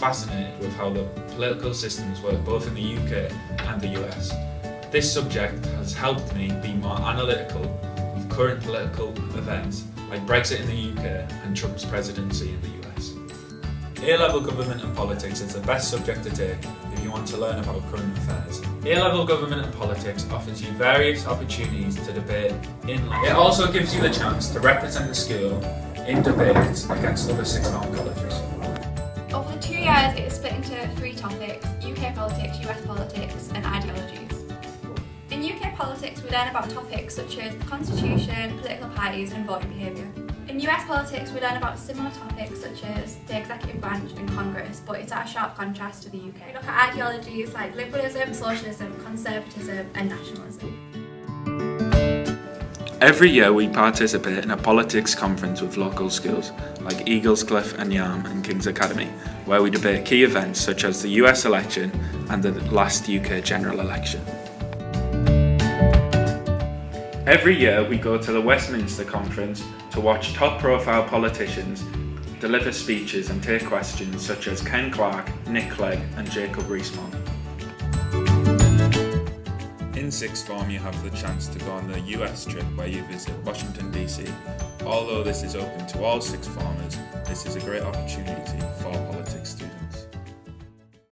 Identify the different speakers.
Speaker 1: fascinated with how the political systems work both in the UK and the US. This subject has helped me be more analytical of current political events like Brexit in the UK and Trump's presidency in the US. A-level government and politics is the best subject to take if you want to learn about current affairs. A-level government and politics offers you various opportunities to debate in lecture. It also gives you the chance to represent the school in debates against other sixth form colleges.
Speaker 2: Over the 2 years it is split into 3 topics: UK politics, US politics and ideologies. In UK politics we learn about topics such as the constitution, political parties and voting behaviour. In US politics we learn about similar topics such as the executive branch and Congress, but it's at a sharp contrast to the UK. We look at ideologies like liberalism, socialism, conservatism and nationalism.
Speaker 1: Every year we participate in a politics conference with local schools like Eaglescliffe and Yarm and King's Academy, where we debate key events such as the US election and the last UK general election. Every year we go to the Westminster Conference to watch top profile politicians deliver speeches and take questions such as Ken Clarke, Nick Clegg and Jacob Rees-Mogg. In sixth form you have the chance to go on the US trip where you visit Washington DC. Although this is open to all sixth formers, this is a great opportunity for politics.